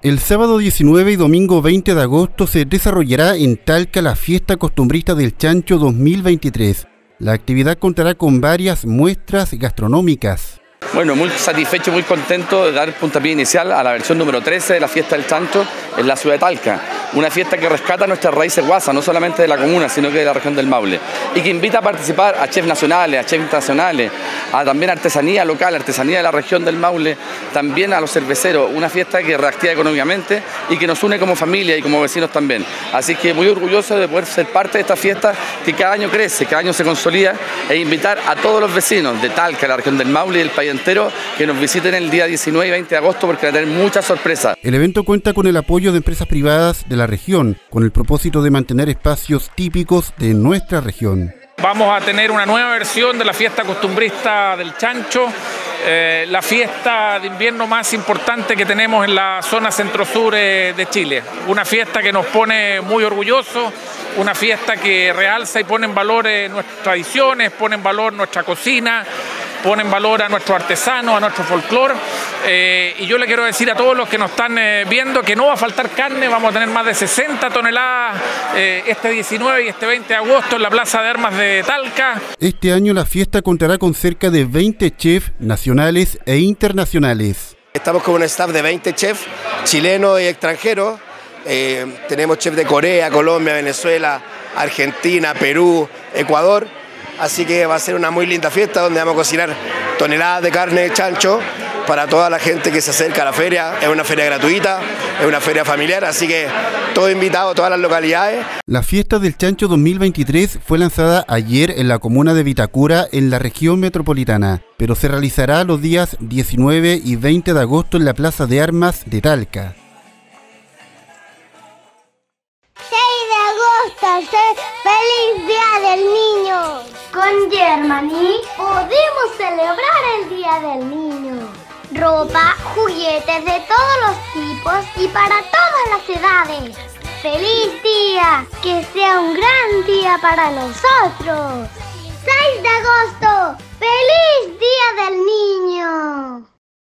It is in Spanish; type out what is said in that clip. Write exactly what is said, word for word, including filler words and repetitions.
El sábado diecinueve y domingo veinte de agosto se desarrollará en Talca la Fiesta Costumbrista del Chancho dos mil veintitrés. La actividad contará con varias muestras gastronómicas. Bueno, muy satisfecho, muy contento de dar puntapié inicial a la versión número trece de la Fiesta del Chancho en la ciudad de Talca. Una fiesta que rescata nuestras raíces guasas, no solamente de la comuna, sino que de la región del Maule. Y que invita a participar a chefs nacionales, a chefs internacionales, a también artesanía local, artesanía de la región del Maule, también a los cerveceros. Una fiesta que reactiva económicamente y que nos une como familia y como vecinos también. Así que muy orgulloso de poder ser parte de esta fiesta que cada año crece, cada año se consolida, e invitar a todos los vecinos de Talca, la región del Maule y el país entero, que nos visiten el día diecinueve y veinte de agosto porque van a tener muchas sorpresas. El evento cuenta con el apoyo de empresas privadas de la región, con el propósito de mantener espacios típicos de nuestra región. Vamos a tener una nueva versión de la fiesta costumbrista del Chancho, eh, la fiesta de invierno más importante que tenemos en la zona centro-sur eh, de Chile. Una fiesta que nos pone muy orgullosos, una fiesta que realza y pone en valor eh, nuestras tradiciones, pone en valor nuestra cocina, pone en valor a nuestros artesanos, a nuestro folclore, eh, y yo le quiero decir a todos los que nos están eh, viendo que no va a faltar carne. Vamos a tener más de sesenta toneladas eh, este diecinueve y este veinte de agosto en la Plaza de Armas de Talca. Este año la fiesta contará con cerca de veinte chefs nacionales e internacionales. Estamos con un staff de veinte chefs chilenos y extranjeros. Eh, tenemos chefs de Corea, Colombia, Venezuela, Argentina, Perú, Ecuador. Así que va a ser una muy linda fiesta donde vamos a cocinar toneladas de carne de chancho para toda la gente que se acerca a la feria. Es una feria gratuita, es una feria familiar, así que todo invitado, todas las localidades. La Fiesta del Chancho dos mil veintitrés fue lanzada ayer en la comuna de Vitacura, en la región metropolitana, pero se realizará los días diecinueve y veinte de agosto en la Plaza de Armas de Talca. ¡Feliz Día del Niño! Con Germany podemos celebrar el Día del Niño. Ropa, juguetes de todos los tipos y para todas las edades. ¡Feliz día! ¡Que sea un gran día para nosotros! seis de agosto, ¡feliz Día del Niño!